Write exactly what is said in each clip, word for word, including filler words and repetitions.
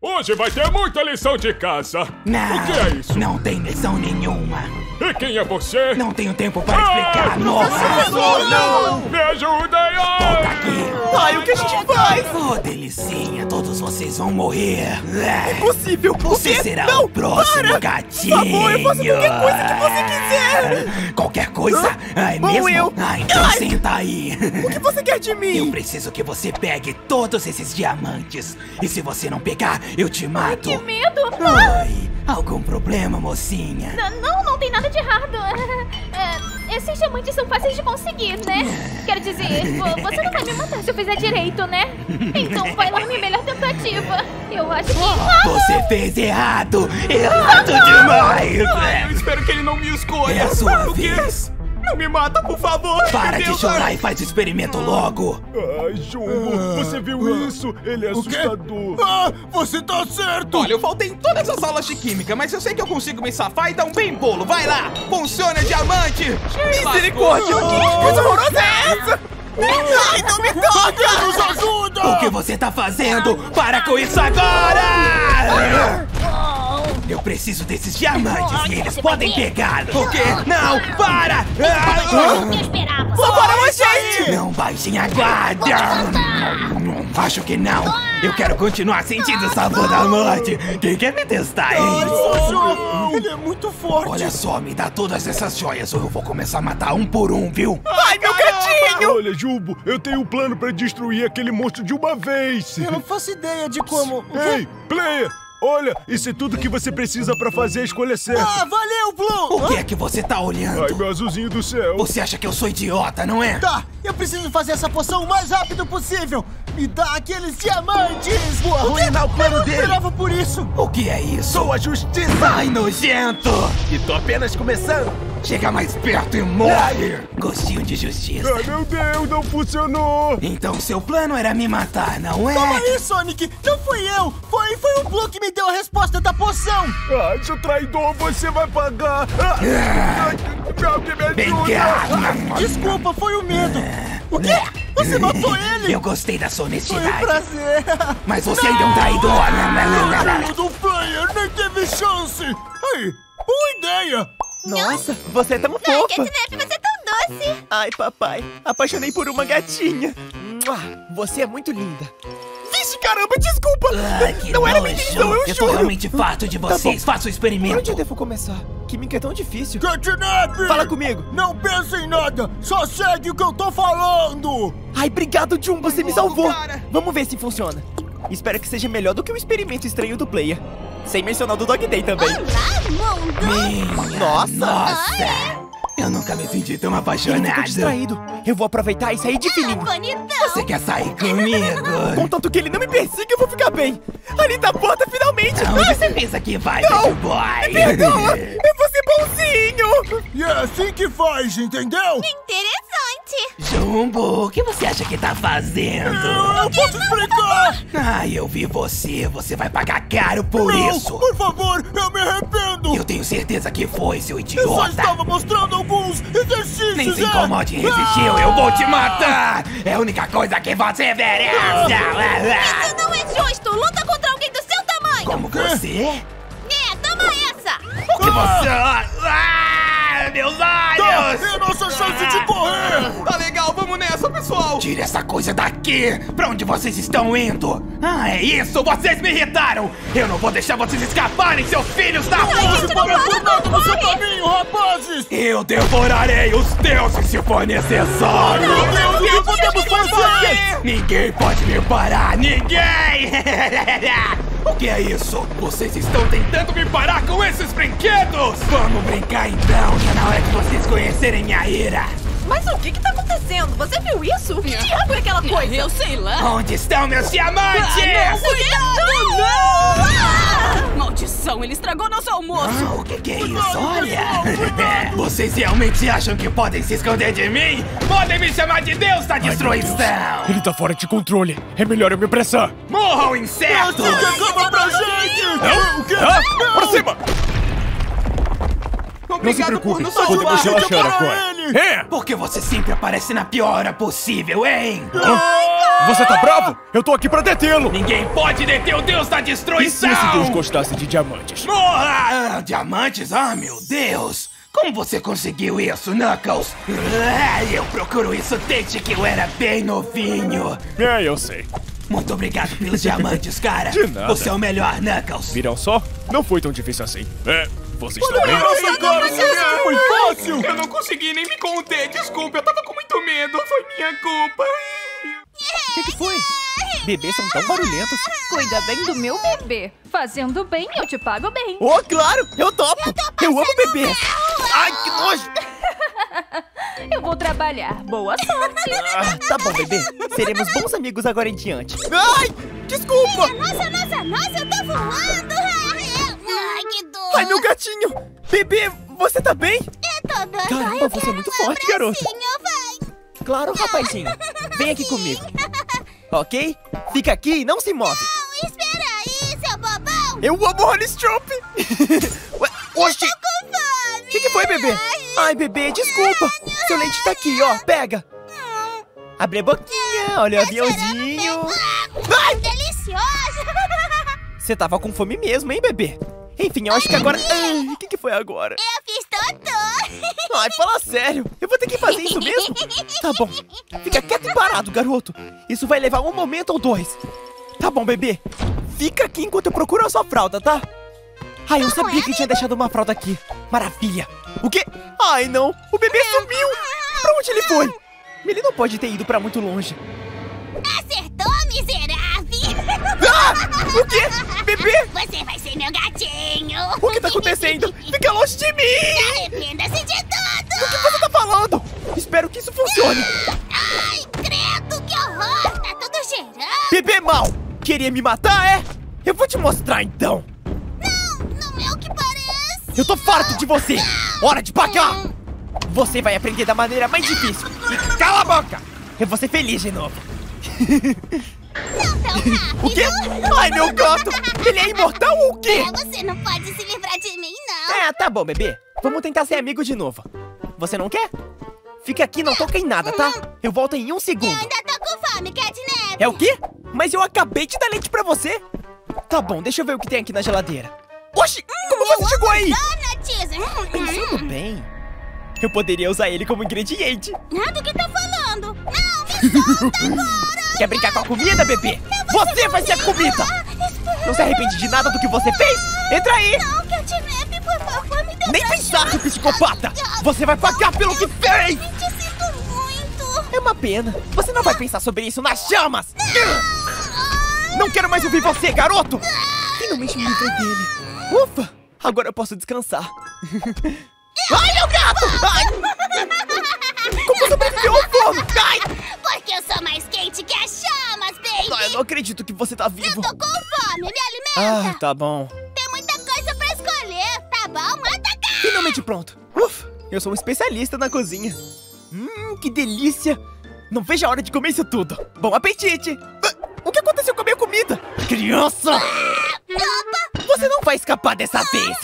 Hoje vai ter muita lição de casa. Não, o que é isso? Não tem lição nenhuma. E quem é você? Não tenho tempo para explicar, ah, morra! Não, não! Me ajudem! Volta aqui! Ai, o que a gente faz? Oh, delicinha, todos vocês vão morrer! Impossível! Você será não, o próximo para. gatinho! Por favor, eu faço qualquer coisa que você quiser! Qualquer coisa? Ai, Ou mesmo? eu. Ah, então Ai. senta aí! O que você quer de mim? Eu preciso que você pegue todos esses diamantes. E se você não pegar, eu te mato! Que medo! Ai, algum problema, mocinha? Não, não tem nada de errado. É, esses diamantes são fáceis de conseguir, né? Quero dizer, vo- você não vai me matar se eu fizer direito, né? Então vai lá minha melhor tentativa. Eu acho que... Ah! Você fez errado! Errado demais! Ai, eu espero que ele não me escolha! É a sua O quê? vez! Não me mata, por favor! Para Meu de Deus, chorar ai. e faz o experimento logo! Ai, Jumbo, você viu isso? Ele é assustador. Ah, você tá certo! Olha, eu faltei em todas as aulas de química, mas eu sei que eu consigo me safar e dar um bem bolo. Vai lá! Funciona, diamante! Misericórdia! Que coisa horrorosa é essa? Ai, não me toca! Nos ajuda! O que você tá fazendo? Para com isso agora! Eu preciso desses diamantes e eles podem pegar! O quê? Não! Para! Eu esperava. Para a gente! Não baixem a guarda! Acho que não! Eu quero continuar sentindo o sabor da morte! Quem quer me testar, hein? Socorro! Ele é muito forte! Olha só, me dá todas essas joias ou eu vou começar a matar um por um, viu? Ai, meu gatinho! Olha, Jumbo, eu tenho um plano pra destruir aquele monstro de uma vez. Eu não faço ideia de como... Ei, player! Olha, isso é tudo que você precisa pra fazer a escolha certa. Ah, valeu, Blue! O que é que você tá olhando? Ai, meu azulzinho do céu. Você acha que eu sou idiota, não é? Tá, eu preciso fazer essa poção o mais rápido possível! Me dá aqueles diamantes! Vou arruinar o plano eu não dele. esperava por isso! O que é isso? Sou a justiça! Ai, nojento! E tô apenas começando! Chega mais perto e morre! Gostinho de justiça. Ai, meu Deus, não funcionou. Então seu plano era me matar, não é? Calma aí, Sonic! Não fui eu! Foi, foi o Blue que me deu a resposta da poção! Ai, seu traidor, você vai pagar. Ah, alguém me Vem ajuda. cá! Desculpa, foi o medo! O quê? Você matou ele? Eu gostei da sua Foi um honestidade. prazer! Mas você ainda é um traidor! O do player nem teve chance! Aí, boa ideia! Nossa, você é tão Ai, fofa! Catnap, você é tão doce. Ai, papai, apaixonei por uma gatinha. Mua, você é muito linda. Vixe, caramba, desculpa! Ah, que Não era nojo. minha intenção, eu Eu tô juro! realmente farto de vocês. bom. Faça o Por experimento. onde eu devo começar? Química é tão difícil. Catnap! Fala comigo! Não pensa em nada! Só segue o que eu tô falando! Ai, obrigado, Jum, você me logo, salvou! cara. Vamos ver se funciona. Espero que seja melhor do que o experimento estranho do player. Sem mencionar o do Dog Day também. Olá, mundo. Minha Nossa. nossa! Eu nunca me senti tão Ele ficou apaixonado. distraído. Eu vou aproveitar e sair de fininho. Bonitão. Você quer sair comigo? Contanto que ele não me persiga, eu vou ficar bem. Ali tá a porta, finalmente! Aonde Ai, você pensa que vai, Não! bad boy? perdoa! Eu vou ser bonzinho! E é assim que faz, entendeu? Interessante. Jumbo, o que você acha que tá fazendo? Eu posso explicar! Ai, eu vi você. Você vai pagar caro por Não, isso. por favor, eu me arrependo! Eu tenho certeza que foi, seu Eu só idiota. estava mostrando alguns exercícios! Nem se é? incomode em resistir, eu vou te matar! É a única coisa que você merece! Isso não é justo. Luta contra alguém do seu tamanho. Como você? É, toma essa. O que você... Ah, meus Tá, olhos! é a nossa chance de correr! Tá legal, vamos nessa, pessoal! Tire essa coisa daqui! Pra onde vocês estão indo? Ah, é isso! Vocês me irritaram! Eu não vou deixar vocês escaparem, seus filhos da Não se puta! para por nada no seu caminho, rapazes! Eu devorarei os deuses se for necessário! Meu Deus, o que podemos fazer? Ninguém pode me parar! Ninguém! O que é isso? Vocês estão tentando me parar com esses brinquedos? Vamos brincar então, já na hora de vocês conhecerem minha ira! Mas o que que tá acontecendo? Você viu isso? Que diabo é aquela coisa? Eu sei lá. Onde estão meus diamantes? Cuidado! Não! Ah! Maldição, ele estragou nosso almoço. Ah, o que, que é isso? Olha! Vocês realmente acham que podem se esconder de mim? Podem me chamar de Deus da destruição! Ele tá fora de controle. É melhor eu me apressar. Morram, inseto! Assim que acaba pra gente! Não? O quê? Ah, Não! pra cima! Obrigado Não se preocupe, por nos podemos salvar. relaxar para agora. ele. É! Por que você sempre aparece na pior hora possível, hein? Hã? Você tá bravo? Eu tô aqui pra detê-lo! Ninguém pode deter o Deus da E se destruição! esse Deus gostasse de diamantes? Morra! Diamantes? Ah, meu Deus! Como você conseguiu isso, Knuckles? Ah, eu procuro isso desde que eu era bem novinho. É, eu sei. Muito obrigado pelos diamantes, cara. De nada. Você é o melhor, Knuckles. Viram só? Não foi tão difícil assim. É, vocês estão bem? Nossa, cara, isso foi fácil! Eu não consegui nem me conter, desculpa, eu tava com muito medo, foi minha culpa. O que, que foi? Bebês são tão barulhentos. Cuida bem do meu bebê. Fazendo bem, eu te pago bem. Oh, claro, eu topo. Eu, amo bebês. Ai, que nojo. Eu vou trabalhar. Boa sorte. Ah, tá bom, bebê. Seremos bons amigos agora em diante. Ai, desculpa. Nossa, nossa, nossa, eu tô voando! Ai, que dor! Ai, meu gatinho. Bebê, você tá bem? Eu tô doida! Caramba, eu você é quero muito um forte, garoto. abracinho, vai! Claro, rapazinho. Vem aqui comigo. Ok? Fica aqui e não se move. Não, espera aí, seu bobão! Eu amo Honey Stroop. Ué, oxi. Tô com fome! O que, que foi, bebê? Ai, bebê, desculpa. Seu leite tá aqui, ó. Pega. Abre a boquinha. Olha o aviãozinho. Ai, delicioso! Você tava com fome mesmo, hein, bebê? Enfim, eu acho que agora... Ai, o que, que foi agora? Eu fiz totô! Ai, fala sério. Eu vou ter que fazer isso mesmo? Tá bom. Fica quieto e parado, garoto. Isso vai levar um momento ou dois. Tá bom, bebê. Fica aqui enquanto eu procuro a sua fralda, tá? Ai, eu sabia que tinha deixado uma fralda aqui. Maravilha. O quê? Ai, não. O bebê sumiu. Pra onde ele foi? Ele não pode ter ido pra muito longe. Acertou, miserável! Ah! O quê? Bebê? Você vai ser meu gatinho! O que tá acontecendo? Fica longe de mim! Arrependa-se de tudo! O que você tá falando? Espero que isso funcione. Ai, credo, que horror! Tá tudo cheirando! Bebê mal! Queria me matar, é? Eu vou te mostrar, então. Não, não é o que parece! Eu tô farto de você! Hora de pagar! Você vai aprender da maneira mais difícil. E cala a boca! Eu vou ser feliz de novo. Não tão rápido! O quê? Ai, meu gato! Ele é imortal ou o quê? É, você não pode se livrar de mim, não! É, tá bom, bebê. Vamos tentar ser amigo de novo. Você não quer? Fica aqui, não toca em nada, tá? Eu volto em um Eu segundo. ainda tô com fome, Catnap! É o quê? Mas eu acabei de dar leite pra você. Tá bom, deixa eu ver o que tem aqui na geladeira. Oxi, como você chegou aí? Donuts! Pensando bem, eu poderia usar ele como ingrediente. Ah, do que tá falando? Não, me solta agora! Quer brincar com a comida, bebê? Você vai ser a comida! Não se arrepende de nada do que você fez? Entra aí! Não, Catnap, por favor, me dê Nem uma pensar, chance. seu psicopata! Você vai pagar pelo que fez! Ai, te sinto muito! É uma pena. Você não vai pensar sobre isso nas chamas! Não quero mais ouvir você, garoto! Finalmente me livrei dele. Ufa! Agora eu posso descansar. Ai, meu gato! Ai! Como sobreviveu ao fogo? Ai! Porque eu sou mais quente que as chamas, baby! Ai, eu não acredito que você tá vivo. Eu tô com fome, me alimenta! Ah, tá bom. Tem muita coisa pra escolher, tá bom? Atacar! Finalmente pronto. Ufa, eu sou um especialista na cozinha. Hum, que delícia. Não vejo a hora de comer isso tudo. Bom apetite. Ah, o que aconteceu com a minha comida? Criança! Opa! Você não vai escapar dessa vez.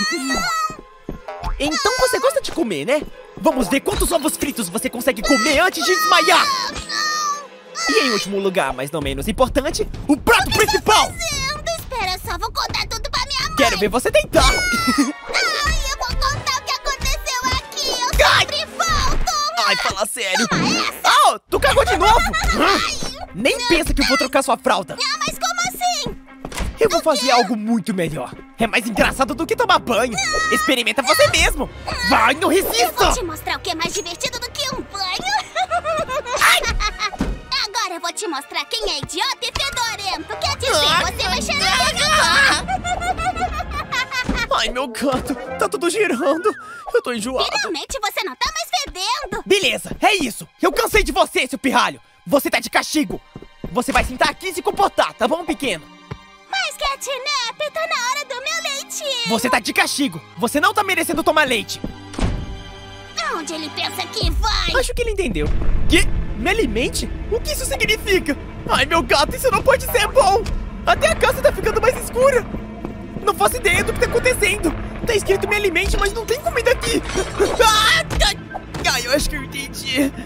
Então você gosta de comer, né? Vamos ver quantos ovos fritos você consegue comer antes de desmaiar. E em último lugar, mas não menos importante, o prato principal. Sendo, espera só, vou contar tudo pra minha mãe! Quero ver você tentar. Ai, eu vou contar o que aconteceu aqui! Eu Ai! sempre volto! Ai, fala sério. Toma essa! Ah, tu cagou de novo? Hã? Nem pensa que eu vou trocar sua fralda. Ah, mas como assim? Eu vou fazer algo muito melhor. É mais engraçado do que tomar banho. Experimenta você mesmo. Vai, não Eu vou resista. te mostrar o que é mais divertido do que um banho! Agora eu vou te mostrar quem é idiota e fedorento! Quer dizer, você vai cheirar legal! Ai, meu gato, tá tudo girando. Eu tô enjoado. Finalmente você não tá mais fedendo! Beleza, é isso. Eu cansei de você, seu pirralho. Você tá de castigo. Você vai sentar aqui e se comportar, tá bom, pequeno? Mas, Catnap, tá na hora do meu leitinho! Você tá de castigo. Você não tá merecendo tomar leite. Aonde ele pensa que vai? Acho que ele entendeu. Que? Me alimente? O que isso significa? Ai, meu gato, isso não pode ser bom. Até a casa tá ficando mais escura. Não faço ideia do que tá acontecendo. Tá escrito me alimente, mas não tem comida aqui. Ah, ai, eu acho que eu entendi.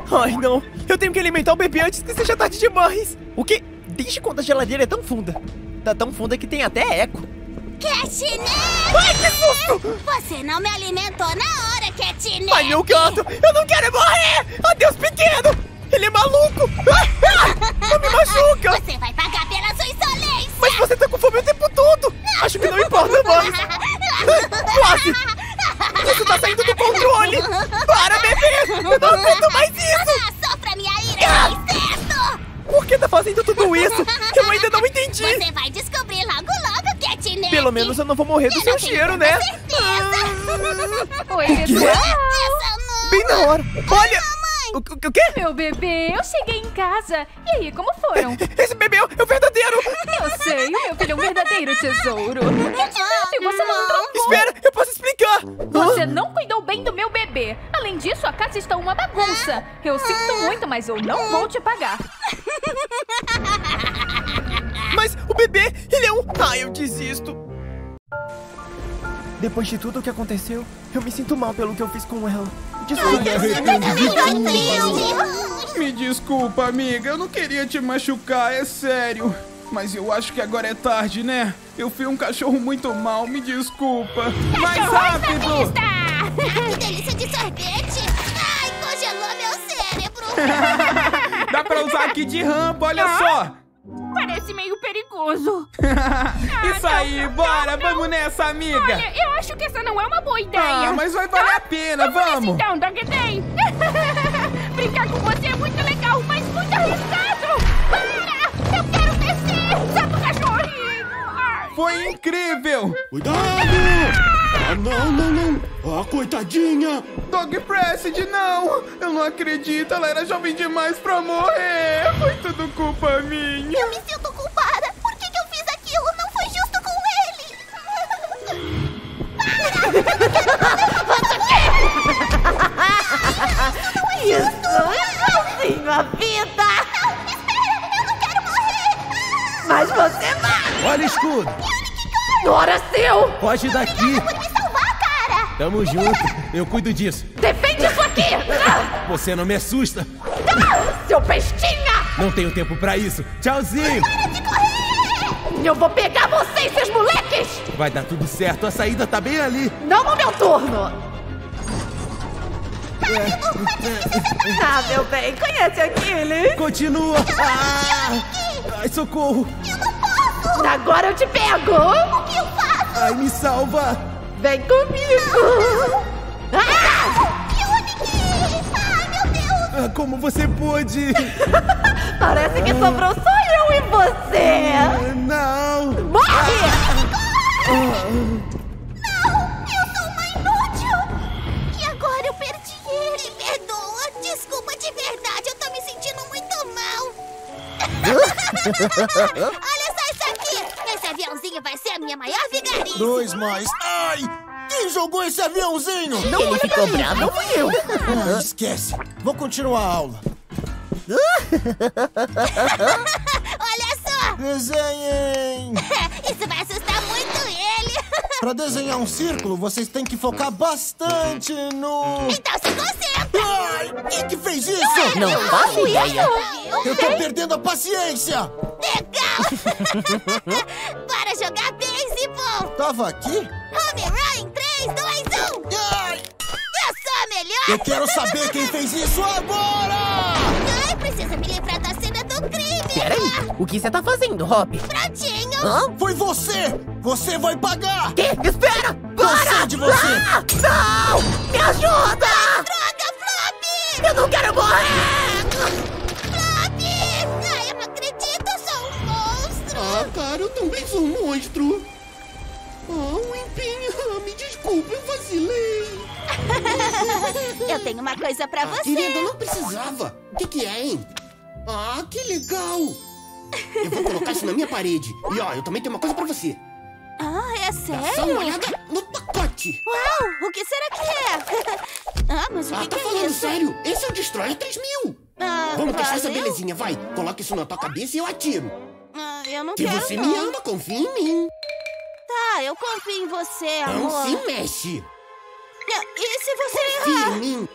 Ai, não. Eu tenho que alimentar o bebê antes que seja tarde demais. O quê? Desde quando a geladeira é tão funda? Tá tão funda que tem até eco. Catnip! Ai, que susto! Você não me alimentou na hora, Catnip! Ai, meu gato! Eu não quero morrer! Adeus, pequeno! Ele é maluco! Não me machuca! Você vai pagar pela sua insolência! Mas você tá com fome o tempo todo! Acho que não importa mais! Quase! Isso tá saindo do controle! Para, bebê! Eu não aguento mais isso! Sopra minha ira, inseto! Por que tá fazendo tudo isso? Eu ainda não entendi! Você vai descobrir logo logo, Catnip! Pelo menos eu não vou morrer do Eu seu não tenho cheiro, tanta né? certeza. Oi, pessoal. Essa não! Bem na hora! Olha! O, o, o quê? Meu bebê, eu cheguei em casa. E aí, como foram? Esse bebê é o verdadeiro! Eu sei, o meu filho é um verdadeiro tesouro. E você não trocou. Espera, eu posso explicar! Você não cuidou bem do meu bebê. Além disso, a casa está uma bagunça. Eu sinto muito, mas eu não vou te pagar. Mas o bebê, ele é um... Ah, eu desisto. Depois de tudo o que aconteceu, eu me sinto mal pelo que eu fiz com ela. Desculpa. Me desculpa, amiga. Eu não queria te machucar, é sério. Mas eu acho que agora é tarde, né? Eu fui um cachorro muito mal, me desculpa. Mais rápido! Que delícia de sorvete! Ai, congelou meu cérebro! Dá pra usar aqui de rampa, olha só! Parece meio perigoso. Isso aí, bora, vamos nessa, amiga! Olha, eu acho que essa não é uma boa ideia. Ah, mas vai valer a pena, vamos! Então, Dog Day. Brincar com você é muito legal, mas muito arriscado. Para! Eu quero descer! Sabe, cachorrinho! Ai. Foi incrível! Cuidado! Ah, não, não, não! Ah, coitadinha! Dog Presid, não! Eu não acredito, ela era jovem demais pra morrer! Foi tudo culpa minha! Eu me sinto culpada! Por que, que eu fiz aquilo? Não foi justo com ele! Isso! Igualzinho a vida! Não, espera! Eu não quero morrer! Mas você vai! Olha, escudo! Ora seu! Foge daqui! Por me salvar, cara! Tamo junto! Eu cuido disso! Defende isso aqui! Você não me assusta! Seu pestinha! Não tenho tempo pra isso! Tchauzinho! Eu vou pegar vocês, seus moleques! Vai dar tudo certo, a saída tá bem ali! Não no meu turno! Ah, meu bem, conhece Aquiles? Continua! Ah! Ai, socorro! Agora eu te pego! O que eu faço? Ai, me salva! Vem comigo! Ah! Ai, meu Deus! Ah, como você pôde? Parece que sobrou só eu e você! Ah, não! Morre! Eu sou uma inútil! E agora eu perdi ele! Me perdoa! Desculpa de verdade, eu tô me sentindo muito mal! Olha só isso aqui! Esse aviãozinho vai ser a minha maior vigarice! Dois mais. Ai! Quem jogou esse aviãozinho? Não, ele ficou bravo, não fui eu! Ah, esquece. Vou continuar a aula. Olha só! Desenhem! Isso vai assustar muito ele! Pra desenhar um círculo, vocês têm que focar bastante no... Então se concentra! Ai! Quem que fez isso? Não faço ideia! Eu tô perdendo a paciência! Legal! Bora jogar beisebol! Tava aqui? Home run em três, dois, um! Ai! Eu sou a melhor! Eu quero saber quem fez isso agora! Ai, precisa me livrar da cena do crime! Peraí, o que você tá fazendo, Rob? Prontinho! Hã? Foi você! Você vai pagar! Que? Espera! Para! Cansei de você! Ah, não! Me ajuda! Droga, Flop! Eu não quero morrer! Flop! Ai, eu não acredito, eu sou um monstro! Ah, cara, eu também sou um monstro! Ah, um empinho! Me desculpa, eu vacilei! Eu tenho uma coisa pra você! Querida, não precisava! O que que é, hein? Ah, que legal! Eu vou colocar isso na minha parede. E ó, eu também tenho uma coisa pra você. Ah, é Dá só uma sério? olhada no pacote. Uau, o que será que é? Ah, mas o Ah, que, tá que é falando isso? sério? Esse é o Destroyer três mil. Ah, Vamos testar essa valeu? belezinha, vai. Coloca isso na tua cabeça e eu atiro. Ah, eu não Se quero, você não. me ama, confia em mim. Tá, eu confio em você, Não amor. se mexe. E se você Confia errar? em mim.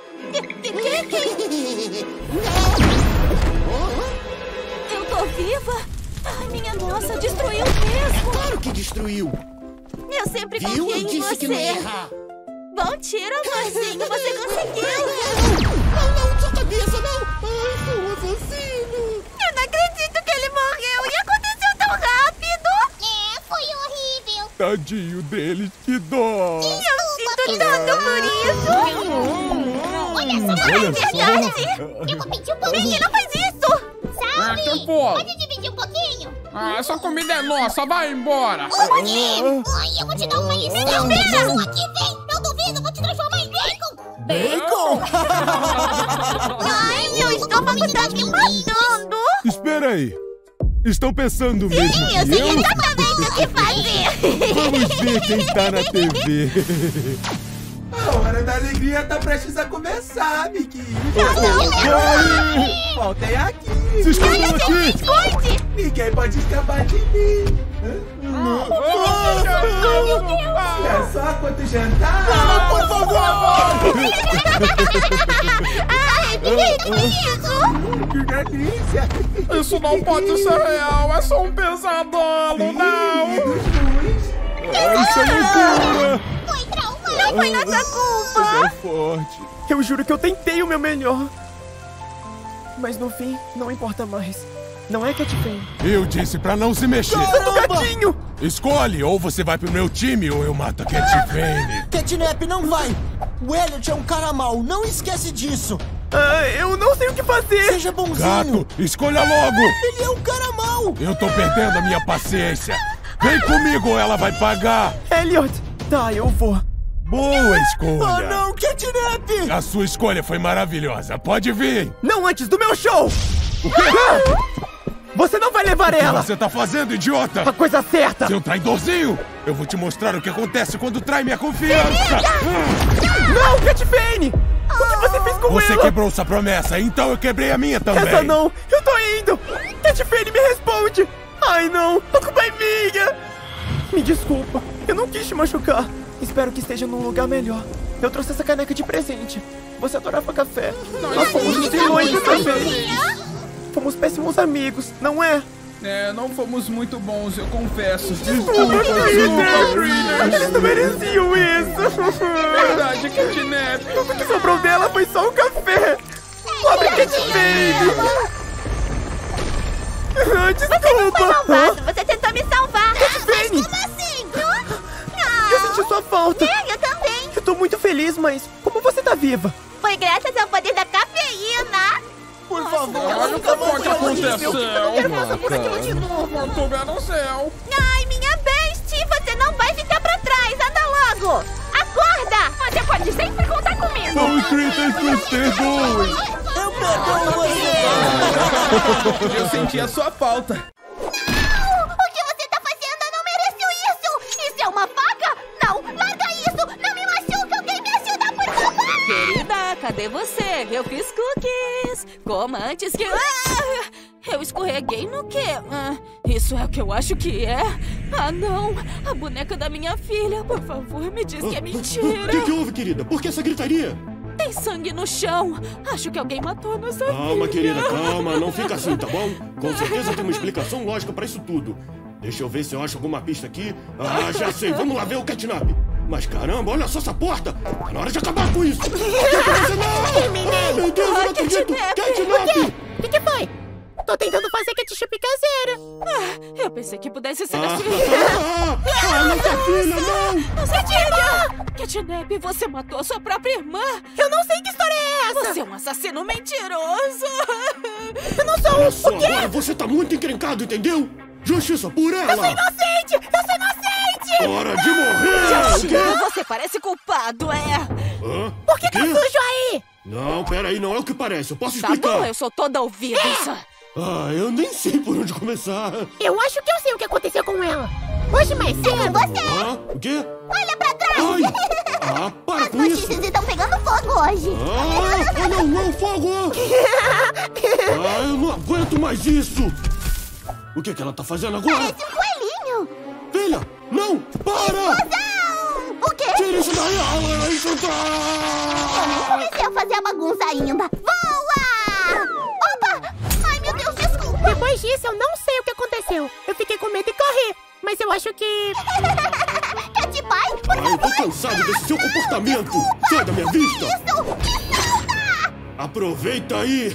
Eu tô viva? Ai, minha nossa, destruiu mesmo. Claro que destruiu. Eu sempre Viu? confiei Eu em disse que não ia você. errar. Bom tiro, amorzinho. Você conseguiu. Não, não, sua cabeça, não. Ai, sou um assassino. Eu não acredito que ele morreu. E aconteceu tão rápido. É, foi horrível. Tadinho dele, que dó. Eu sinto tanto por isso. Olha só, é verdade. Eu vou pedir um pouquinho. Não faz isso. Ah, Salve. que for? Pode dividir um pouquinho? Ah, essa comida é nossa, vai embora. Ô, Bonnie! Ai, eu vou te dar uma lição. Pera! Aqui vem! Eu duvido, vou te transformar em bacon. Bacon? Ai, meu estômago tá me matando. Espera aí. Estão pensando mesmo Sim, que eu sei eu? exatamente o que fazer. Vamos ver quem tá na T V. A hora da alegria tá prestes a começar, amiguinho. Corre! Voltem aqui. Se escondam aqui! Esconde! Ninguém pode escapar de mim. É só quanto jantar. Por favor! Ai, que é isso? Que delícia. Isso não pode ser real, é só um pesadelo, não. Isso é loucura! Foi trauma. Não foi nossa culpa. É forte. Eu juro que eu tentei o meu melhor. Mas no fim, não importa mais. Não é Cat Bane. Eu disse pra não se mexer. Do gatinho! Escolhe, ou você vai pro meu time ou eu mato a Cat Bane. Catnap, não vai! O Elliot é um cara mau, não esquece disso! Ah, eu não sei o que fazer! Seja bonzinho! Gato, escolha logo! Ele é um cara mau! Eu tô perdendo a minha paciência. Vem comigo ou ela vai pagar. Elliot! Tá, eu vou. Boa escolha. Oh não, Catnap! A sua escolha foi maravilhosa. Pode vir. Não antes do meu show! Você não vai levar O que ela! você tá fazendo, idiota? A coisa certa! Seu traidorzinho! Eu vou te mostrar o que acontece quando trai minha confiança! Não, Cat Bane! O que você fez com Você ela? quebrou sua promessa, então eu quebrei a minha também! Essa não! Eu tô indo! Cat Bane, me responde! Ai não! A culpa é minha! Me desculpa, eu não quis te machucar. Espero que esteja num lugar melhor. Eu trouxe essa caneca de presente. Você adorava café. Nós fomos os vilões dessa vez. Fomos péssimos amigos, não é? É, não fomos muito bons, eu confesso. Desculpa, Greeners! Eles não mereciam isso! Verdade, Catnap. Tudo que sobrou dela foi só o café! Pobre Cat Bane! Ah, Você não foi desculpa! malvado, você tentou me salvar. Cat Bane! Como assim, Bruno? Ah, Eu senti sua falta! eu também. Eu tô muito feliz, mas como você tá viva? Foi graças ao poder da cafeína. Por favor, Olha o que foi que aconteceu. De novo. Tô vendo o céu. Ai, minha bestie, você não vai ficar pra trás. Anda logo. Acorda. Você pode sempre contar comigo. Os Critters nos perdoem! eu perdoo você! Eu senti a sua falta. Não! O que você tá fazendo? Eu não mereço isso. Isso é uma faca? Não, larga isso. Não me machuca. Alguém me ajuda, por favor. Querida, cadê você? Eu fiz cookies. Coma antes que... Ah, eu escorreguei no quê? Ah, isso é o que eu acho que é? Ah, não. A boneca da minha filha. Por favor, me diz que é O mentira. que, que houve, querida? Por que essa gritaria? Tem sangue no chão. Acho que alguém matou a nossa Calma, filha. querida, calma. Não fica assim, tá bom? Com certeza tem uma explicação lógica pra isso tudo. Deixa eu ver se eu acho alguma pista aqui. Ah, já sei. Vamos lá ver o Catnap. Mas caramba, olha só essa porta. Tá na hora de acabar com isso. O que você não? Terminei. Meu Deus, eu não Ah, acredito. Catnap. Catnap. O que, que foi? Tô tentando fazer ketchup caseira. Ah, eu pensei que pudesse ser Ah, assim. ah, ah, não, sua filha, não. Catnap! Catnap, você matou a sua própria irmã. Eu não sei que história é essa. Você é um assassino mentiroso. Eu não sou Olha só, agora você tá muito encrencado, entendeu? Justiça por ela. Eu sou inocente. Eu sou inocente. Hora de morrer. O quê? Você parece culpado, é? Hã? Por que O tá quê? sujo aí? Não, peraí, não é o que parece. Eu posso Tá explicar. bom, eu sou toda ouvidos. Ah, eu nem sei por onde começar. Eu acho que eu sei o que aconteceu com ela. Hoje mais cedo. Você. Ah, o quê? Olha pra trás. Ai! Ah, para com isso! estão pegando fogo hoje. Ah, ah, não, não, fogo! Ah, eu não aguento mais isso! O que que ela tá fazendo agora? Parece um coelhinho. Filha, não, para! Não. O quê? Tira isso daí! Ah, isso Eu nem tá... comecei a fazer a muita bagunça ainda. Voa! Opa! Ai, meu Deus, desculpa. Depois disso, eu não sei o que aconteceu. Eu fiquei com medo de correr, mas eu acho que... Cat Pai, por Ah, eu tô cansado desse seu comportamento. Sai da minha vista. isso? Me solta! Aproveita aí.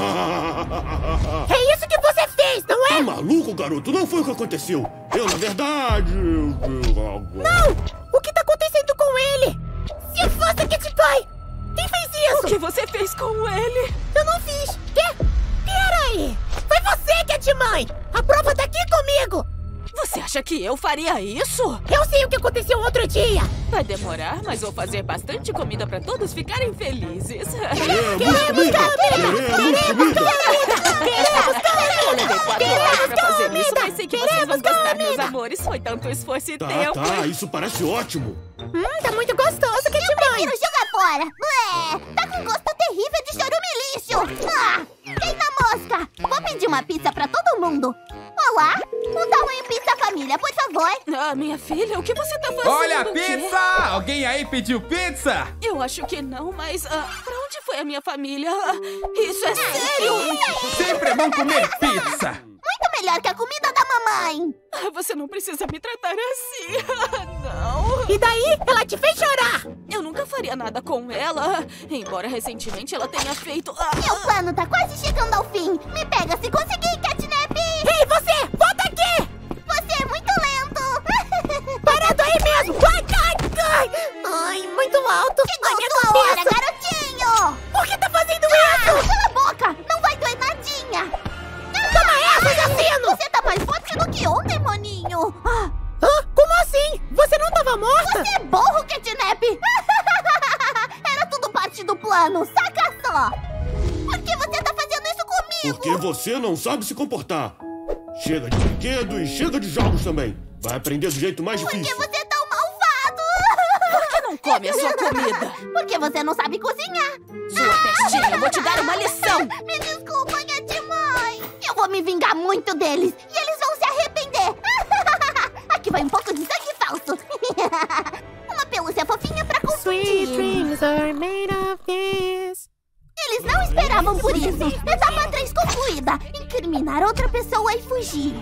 É isso que você fez, não Tá é? maluco, garoto? Não foi o que aconteceu. Eu, na verdade... Não! O que tá acontecendo com ele? Se eu fosse Cat Pai, quem fez isso? O que você fez com ele? Eu não fiz. Quê? Peraí! Foi você, Cat Mãe! A prova tá aqui comigo! Você acha que eu faria isso? Eu sei o que aconteceu outro dia! Vai demorar, mas vou fazer bastante comida pra todos ficarem felizes. Queremos comida! Queremos comida! Queremos Eu levei quatro horas pra fazer comida! isso, mas sei que vocês Queremos vão gostar, comida! meus amores. Foi tanto esforço e Tá, tempo. tá, isso parece ótimo. Hum, tá muito gostoso, Cat Mãe! Prefiro jogar fora. Ué, tá com gosto terrível de chorume lixo. Ah, queima mosca. Vou pedir uma pizza pra todo mundo. Olá, um tamanho pizza família, por favor. Ah, minha filha, o que você tá fazendo? Olha a Quê? pizza! Alguém aí pediu pizza? Eu acho que não, mas ah, pra onde foi a minha família? Ah, isso é sério? Sempre é bom comer pizza! Muito melhor que a comida da mamãe. Ah, você não precisa me tratar assim. Ah, não. E daí, ela te fez chorar! Eu nunca faria nada com ela, embora recentemente ela tenha feito... Ah, Meu plano tá quase chegando ao fim. Me pega se conseguir, Catnap. Ei, você! Volta aqui! Você é muito lento. Parado aí mesmo! Ai, ai, ai! Ai, muito alto! Chegou Ai, minha sua hora, cabeça! garotinho. Por que tá fazendo Ah, isso? cala a boca, não vai doer nadinha. Toma essa, assassino! Você tá mais forte do que ontem, maninho. Ah, Hã? Como assim? Você não tava morta? você é burro, Catnap. Era tudo parte do plano, saca só. Por que você tá fazendo isso comigo? Porque você não sabe se comportar. Chega de brinquedo e chega de jogos também. Vai aprender do jeito mais Por que difícil. você é tão malvado? por que não come a sua comida? Porque você não sabe cozinhar. Sua pestinha, eu vou te dar uma lição. Me desculpa, Cat-mãe. Eu vou me vingar muito deles e eles vão se arrepender. Aqui vai um pouco de sangue falso. Uma pelúcia fofinha pra Sweet confundir. dreams are made of this. Eles não esperavam por isso. Etapa três concluída. Incriminar outra pessoa e fugir.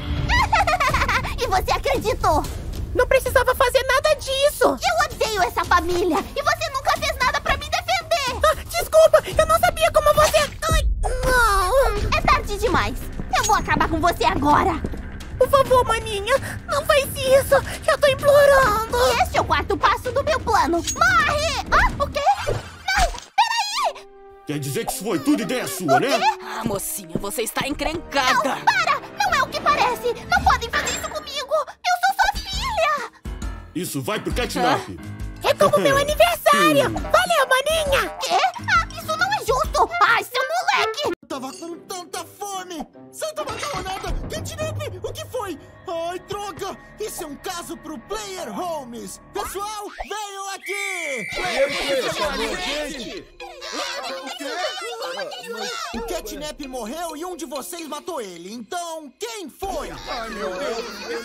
E você acreditou. Não precisava fazer nada disso. Eu odeio essa família. E você nunca fez nada pra me defender. Ah, desculpa, eu não sabia como você... Ai, não. É tarde demais. Eu vou acabar com você agora. Por favor, maninha, não faz isso. Eu tô implorando. E este é o quarto passo do meu plano. Morre! Ah, o quê? Não, peraí! Quer dizer que isso foi tudo ideia sua, né? Ah, mocinha, você está encrencada. Não, para! Não é o que parece. Não podem fazer isso comigo. Eu sou sua filha. Isso vai pro Catnap. É como meu aniversário. Valeu, maninha. Quê? Ah, isso não é justo. Ai, seu moleque! Eu tava com tanta fome! Santa macarronada! Catnap, o que foi? Ai, droga! Isso é um caso pro Player Homes! Pessoal, venham aqui! O Catnap morreu e um de vocês matou ele. Então, quem foi? Ai, meu Deus!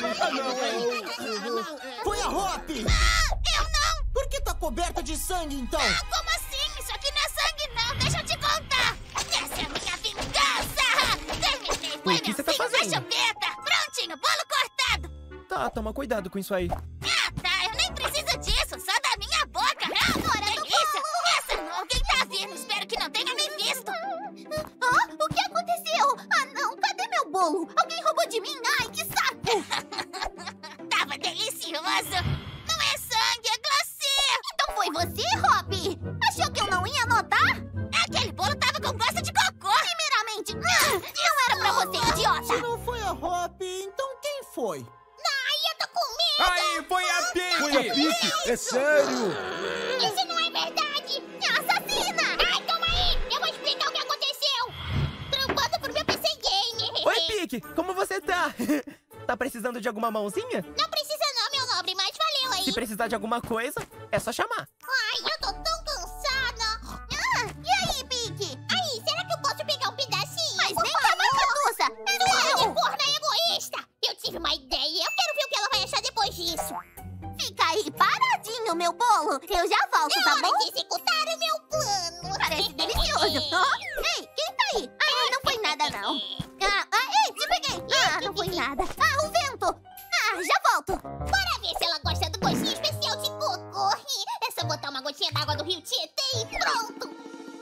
Foi a Hop! Eu não! Por que tá coberta de sangue, então? Como assim? Isso aqui não é sangue, não. Deixa eu te contar. Essa é a minha vingança. Terminei com O que você tá na fazendo? chupeta. Prontinho, bolo cortado. Tá, toma cuidado com isso aí. Ah, tá. Eu nem preciso disso. Só da minha boca. Não, tem isso. Essa não. Alguém tá vindo. Espero que não tenha me visto. Ah, o que aconteceu? Ah, não. Cadê meu bolo? Alguém roubou de mim? Ai, que saco. Tava delicioso. Não é sangue, é glacê. Então foi você, Hop? Achou que eu não ia notar? Aquele bolo tava com gosto de cocô. Primeiramente, não era pra você, Se idiota. não foi a Hop, então quem foi? Ai, eu tô com medo. Aí, foi a Pink! Foi a Pink? É sério? Isso não é verdade! É assassina! Ai, calma aí! Eu vou explicar o que aconteceu! Trampando pro meu P C Game! Oi, Pique, como você tá? Tá precisando de alguma mãozinha? Não precisa não, meu nobre, mas valeu aí! Se precisar de alguma coisa, é só chamar. Ai, eu tô tão cansada! Ah, e aí, Pique? Aí, será que eu posso pegar um pedacinho? Mas vem cá, Macaduça! Era eu! de corna egoísta! Eu tive uma ideia! Eu quero ver o que ela vai achar depois disso! Fica aí paradinho, meu bolo! Eu já volto, tá bom? É hora de executar o meu plano! nervoso. Oh, ei, quem tá aí? Ah, não foi nada, não. Ah, ah, ei, te peguei. Ah, não foi nada. Ah, o vento. Ah, já volto. Bora ver se ela gosta do gostinho especial de cocô. É só botar uma gotinha d'água do rio Tietê e pronto.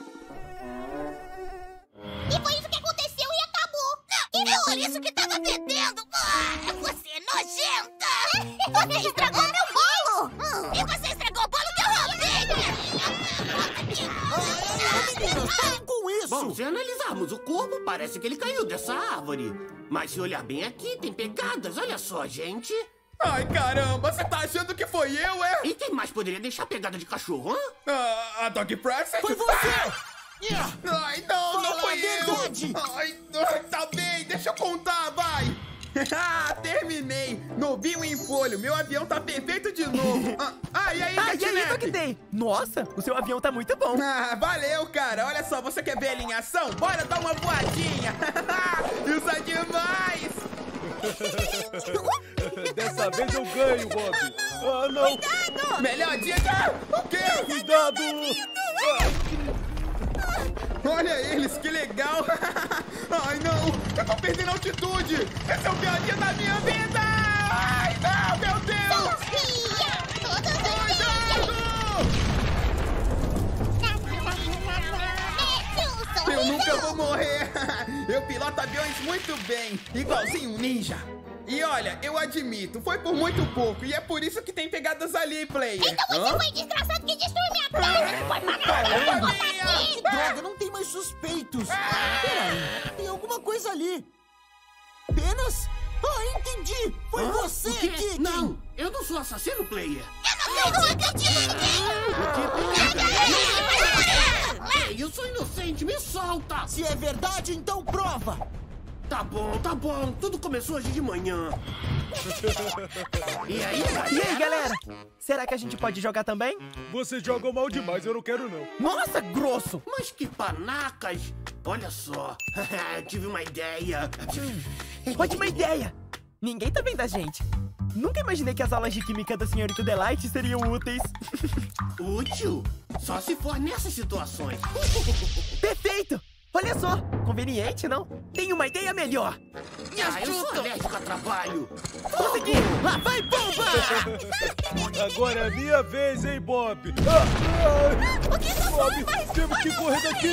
E foi isso que aconteceu e acabou. E por isso que tava fedendo. Ah, você é nojenta. Você estragou meu bolo. E você estragou o bolo que eu roubei. Parem com isso! Bom, se analisarmos o corpo, parece que ele caiu dessa árvore. Mas se olhar bem aqui, tem pegadas. Olha só, gente. Ai, caramba, você tá achando que foi eu, é? E quem mais poderia deixar pegada de cachorro, hã? Ah, a Dog Preset? Foi você! Ai, não, Fala não a foi verdade! eu! Ai, ai, tá bem, deixa eu contar, vai! Ah, terminei! Novinho em folho, meu avião tá perfeito de novo! Ah, ah e aí, Ah, e aí, Catnap? Dog Day? Nossa, o seu avião tá muito bom. Ah, valeu, cara! Olha só, você quer ver ele em ação? Bora dar uma voadinha! Isso é demais! Dessa vez eu ganho, Bob. Ah, não. Cuidado! Melhor dia de... O quê? Cuidado. Olha eles, que legal! Ai, não! Eu tô perdendo altitude! Esse é o pior dia da minha vida! Ai, não, meu Deus! Sofia! Todos os Cuidado! dias! Eu nunca vou morrer! Eu piloto aviões muito bem, igualzinho um ninja! E olha, eu admito, foi por muito pouco, e é por isso que tem pegadas ali, player! Então você Hã? foi desgraçado que destruiu minha casa! Não foi pagar! Não Que droga, não tem mais suspeitos! Peraí, tem alguma coisa ali! Penas? Ah, entendi! Foi Hã? você O quê? que... Não, eu não sou assassino, player. Eu não acredito! Ei, eu sou inocente, me solta! Se é verdade, então prova! Tá bom, tá bom. Tudo começou hoje de manhã. E aí, galera? E aí, galera? Será que a gente pode jogar também? Vocês jogam mal demais, eu não quero não. Nossa, grosso! Mas que panacas! Olha só, tive uma ideia. Ótima ideia! Ninguém tá vendo a gente. Nunca imaginei que as aulas de química da senhorita Delight seriam úteis. Útil? Só se for nessas situações. Perfeito! Olha só, conveniente, não? Tenho uma ideia melhor. Me ah, eu sou alérgico a trabalho. Consegui! Lá vai, bomba! Agora é minha vez, hein, Bob? Ah, ah, O que isso Bob, foi? temos que correr daqui!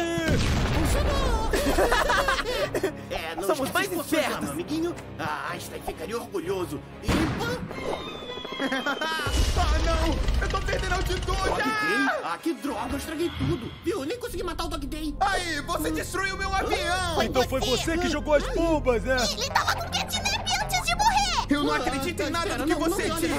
É, não Somos esquece mais de forçar, espertos. meu amiguinho. A Einstein ficaria orgulhoso. E... Ah, não! Eu tô perdendo altitude! Dog Day? Ah! Ah, que droga, eu estraguei tudo. Viu? Eu nem consegui matar o Dog Day. Aí, você destruiu meu avião! Então foi você que jogou as bombas, né? Ele tava com catnap antes de morrer! Eu não acredito em nada do que você disse!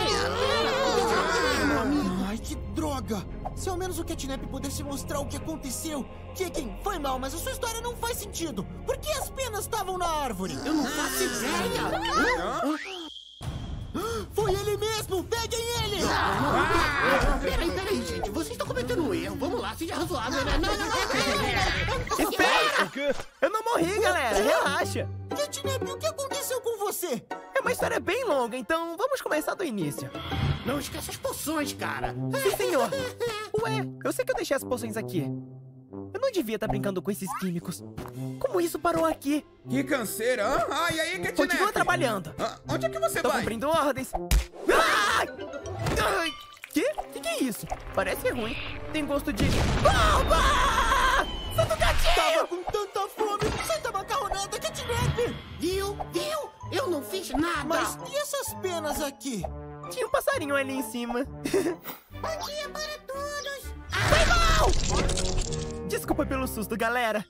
Ai, que droga! Se ao menos o Catnap pudesse mostrar o que aconteceu. Kiken, foi mal, mas a sua história não faz sentido. Por que as penas estavam na árvore? Eu não faço ideia. Foi ele mesmo! Peguem ele! Ah, peraí, peraí, gente. Vocês estão cometendo um erro. Vamos lá, seja razoável, né? Não, não, não. Espera! O quê? Eu não morri, galera. Relaxa. Catnap, o que aconteceu com você? É uma história bem longa, então vamos começar do início. Não esquece as poções, cara. Sim, senhor. Ué, eu sei que eu deixei as poções aqui. Eu não devia estar brincando com esses químicos. Como isso parou aqui? Que canseira! hã? Ah, e aí, Catnap? Continua trabalhando. Ah, onde é que você Tô vai? cumprindo ordens. Ai! Ai! Que? Que que é isso? Parece ruim. Tem gosto de... Bomba! Santo gatinho! Tava com tanta fome! Santa macarronada, Catnap! Viu? Viu? Eu não fiz nada. Mas e essas penas aqui? Tinha um passarinho ali em cima. Bom dia para todos! Foi mal! Desculpa pelo susto, galera.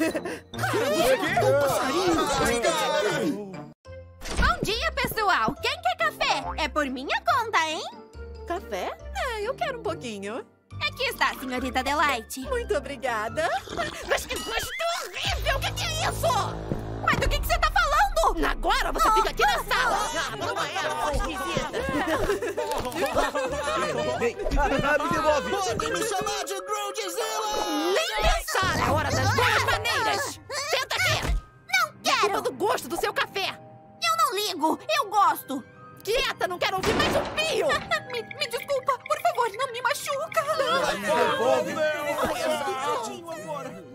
Bom dia, pessoal! Quem quer café? É por minha conta, hein? Café? É, eu quero um pouquinho. Aqui está, senhorita Delight. Muito obrigada. Mas que gosto horrível! O que, que é isso? Mas do que, que você tá falando? Agora você fica aqui na sala! Ah, não é ela, esquisita. Ei, me devolve! Podem me chamar de Groundzilla! Nem pensar! É hora das boas maneiras! Senta aqui! Não É culpa quero! do gosto do seu café! Eu não ligo! Eu gosto! Quieta, não quero ouvir mais um pio! me, me desculpa, por favor, não me machuca! Devolve! Ai, eu fiquei quietinho agora.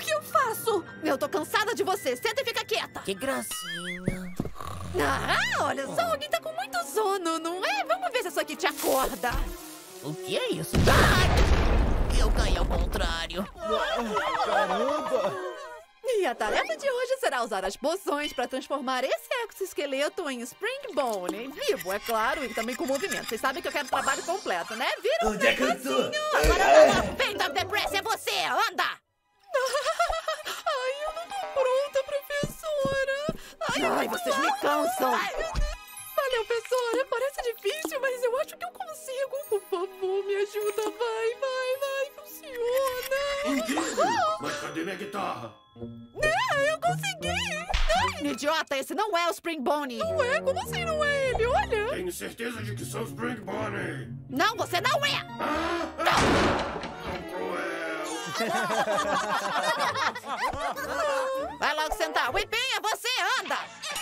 que eu faço? Eu tô cansada de você. Senta e fica quieta. Que gracinha. Ah, olha só, alguém tá com muito sono, não é? Vamos ver se isso aqui te acorda. O que é isso? Ah! Eu caí ao contrário. Caramba! E a tarefa de hoje será usar as poções para transformar esse exoesqueleto em Springbone. Vivo, é claro, e também com movimento. Vocês sabem que eu quero trabalho completo, né? Vira um Onde é que eu tô? Agora não, Paint of the Press é você, anda! Ai, eu não tô pronta, professora. Ai, Ai, vocês me cansam. Valeu, professora. Parece difícil, mas eu acho que eu consigo. Por favor, me ajuda. Vai, vai, vai. Funciona. Incrível! Mas cadê minha guitarra? É, eu consegui! Idiota, esse não é o Springbone. Não é? Como assim não é ele? Olha. Tenho certeza de que sou Springbone. Não, você não é. Ah, Não. Vai logo sentar. Whippin, é você, anda.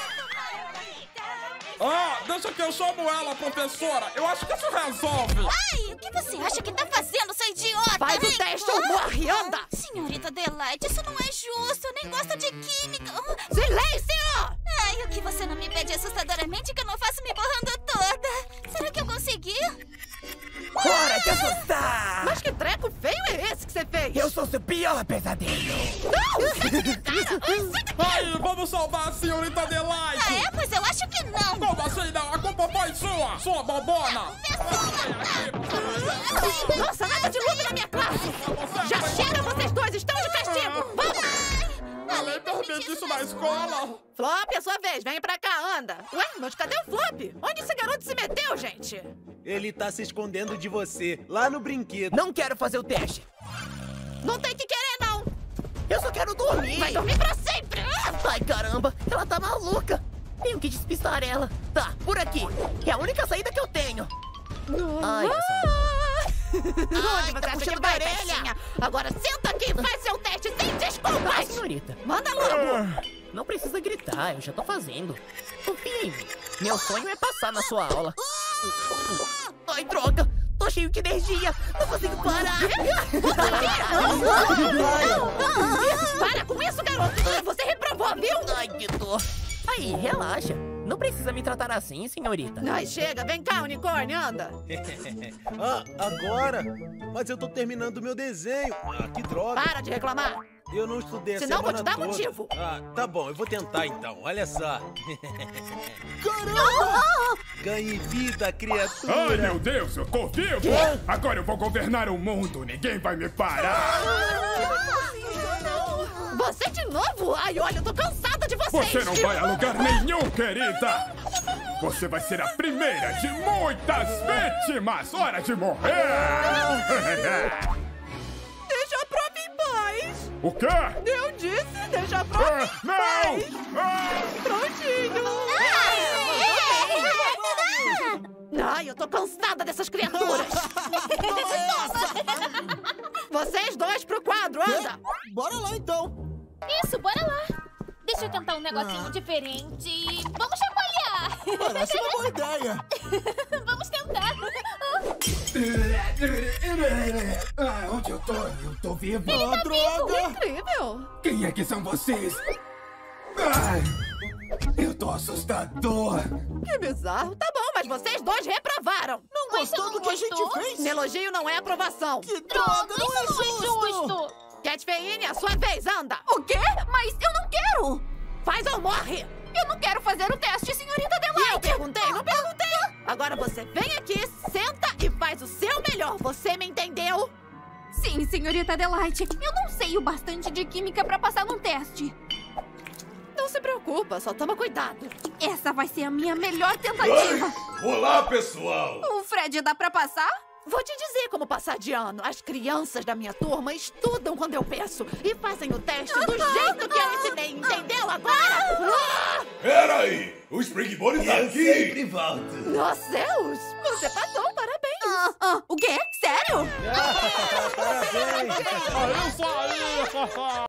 Ah, deixa que eu chamo ela, professora. Eu acho que isso resolve. Ai, o que você acha que tá fazendo, seu idiota? Faz o teste ou morre, anda. Senhorita Delight, isso não é justo. Eu nem gosto de química. Silêncio! Ai, o que você não me pede assustadoramente que eu não faço me borrando toda? Será que eu consegui? Hora de assustar! Mas que treco feio é esse que você fez? Eu sou seu pior pesadelo! Aí, vamos salvar a senhorita Delight! Ah, é? Pois eu acho que não! Como assim não? A culpa foi sua! Sua bobona! Nossa, nada de luta na minha classe! Já chega, vocês dois estão de castigo! Vamos! Ela permite isso na escola! Flop, é sua vez, vem pra cá, anda! Ué, mas cadê o Flop? Onde esse garoto se meteu, gente? Ele tá se escondendo de você, lá no brinquedo. Não quero fazer o teste! Não tem que querer, não! Eu só quero dormir! Vai dormir pra sempre! Ai, caramba! Ela tá maluca! Tenho que despistar ela! Tá, por aqui! É a única saída que eu tenho! Ai, essa... Onde você acha que vai, Pestinha? Agora senta aqui e faz seu teste sem desculpas! Ai, senhorita! Manda logo! Não precisa gritar, eu já tô fazendo. Confia em mim. Meu sonho é passar na sua aula. Ai, droga! Tô cheio de energia! Não consigo parar! Para com isso, garoto! Você reprovou, viu? Ai, que dor! Aí, relaxa. Não precisa me tratar assim, senhorita. Ai, chega. Vem cá, unicórnio, anda. Ah, agora? Mas eu tô terminando meu desenho. Ah, que droga. Para de reclamar. Eu não estudei a Senão semana vou te dar toda. motivo. Ah, tá bom. Eu vou tentar, então. Olha só. Caramba! Ganhe vida, criatura. Ai, meu Deus, eu tô vivo! Quê? Agora eu vou governar o mundo, ninguém vai me parar! Você de novo? Ai, olha, eu tô cansada de vocês. Você não vai a lugar nenhum, querida! Você vai ser a primeira de muitas vítimas! Hora de morrer! Deixa a prova em paz. O quê? Eu disse, deixa a prova Ah, em não! paz. Ah! Prontinho. Ai, eu tô cansada dessas criaturas. Vocês dois pro quadro, anda. Bora lá, então. Isso, bora lá. Deixa eu tentar um negocinho Ah. diferente. Vamos chacoalhar. Parece uma boa ideia. Vamos tentar. Ah, onde eu tô? Eu tô vivo! Ah, droga! Incrível. Quem é que são vocês? Ai, eu tô assustador! Que bizarro. Tá bom, mas vocês dois reprovaram. Não Mas gostou você do não que a gente gostou? fez? Elogio não é aprovação. Que droga, não é Isso não é justo! justo. Cat Feine, a sua vez, anda. O quê? Mas eu não quero. Faz ou morre. Eu não quero fazer o teste, senhorita E eu Delight. perguntei, não perguntei. Agora você vem aqui, senta e faz o seu melhor. Você me entendeu? Sim, senhorita Delight. Eu não sei o bastante de química pra passar num teste. Não se preocupa, só toma cuidado. Essa vai ser a minha melhor tentativa. Olá, pessoal! O Fred dá pra passar? Vou te dizer como passar de ano. As crianças da minha turma estudam quando eu peço e fazem o teste do jeito que eu ensinei, entendeu agora? Ah! Peraí! O Springbone tá aqui! Sempre volto. Meus céus! Você passou, parabéns! Ah, ah, o quê? Sério? Parabéns. Ah, isso aí!